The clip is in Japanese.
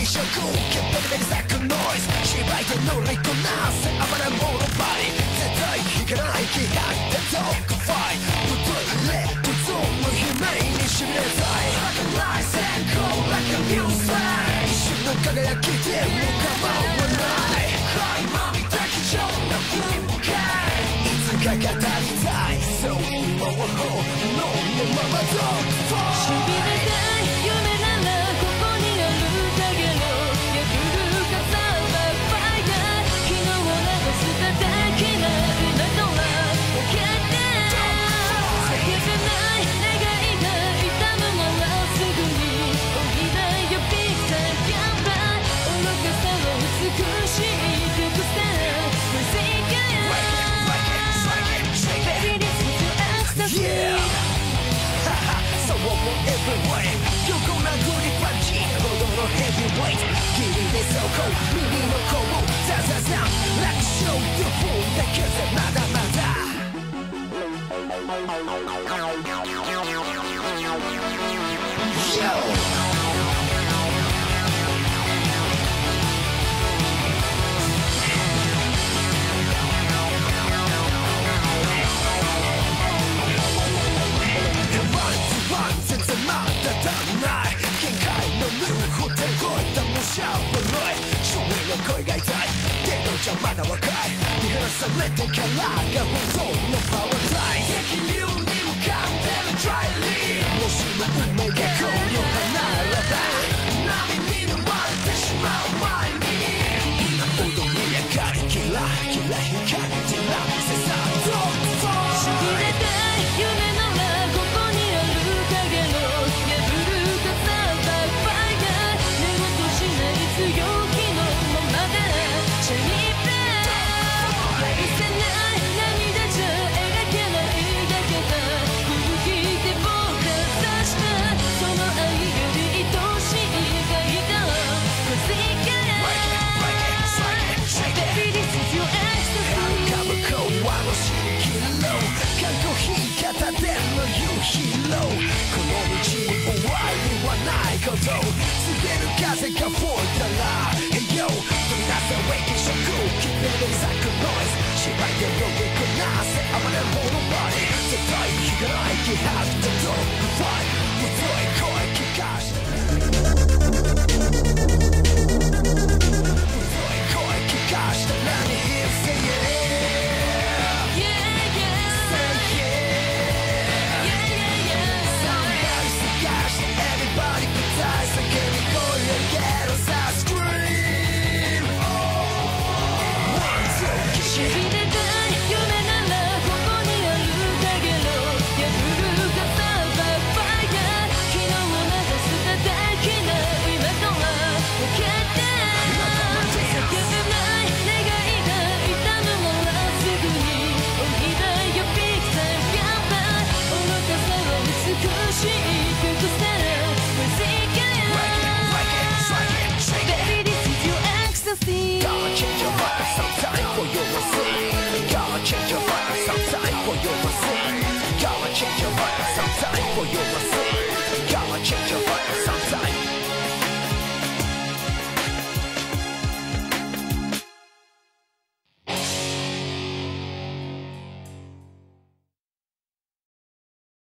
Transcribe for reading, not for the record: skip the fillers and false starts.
食決めて咲くノイズ芝居で乗りこなせ暴れ者バディ絶対引かない気迫でドッグファイトぶっレッドゾーンの悲鳴にしびれたい儚い成功 like a music 一瞬の輝きでも構わない今見た貴重な文化いつか語りたいそう今は本能のままドッグファイトしびれたい夢ならここにあるだけの破るかさばファイター昨日を流すただけな今とは分かって叫べない願いが痛むならすぐにおいだよビッグギャンバー愚かさは美しい曲さ Yeah! So what will every way? 横殴りパンチほどのヘビーウェイト霧で走行耳の甲をザザザン楽勝でフォーだけでまだまだ Yo! 全然まだ足んない限界のルールで超えた模写悪い勝利の声が痛いけどじゃまだ若い見放されてからが本当のパワータイム激流に浮かんでるドライリーもしも運命がこの花ならば波に飲まれてしまう前に今踊り上がりキラキラ光り照らせさドッグファイトしびれたい夢ならここにある影の破るかさばファイター寝言しない強気のままでチェリープレイ許せない涙じゃ描けないだけだ空気で僕が出したその愛より愛しいがいた Cause it can Baby this is your ecstasy かぶこはのしりきろ過去引き方での夕日ローこの道に終わりはないこと告げる風が吹いたら Hey yo 取り出せウェイキショック決める咲くノイズ芝居でロゲこなせ暴れ者バディ絶対引かない気迫でドッグファイト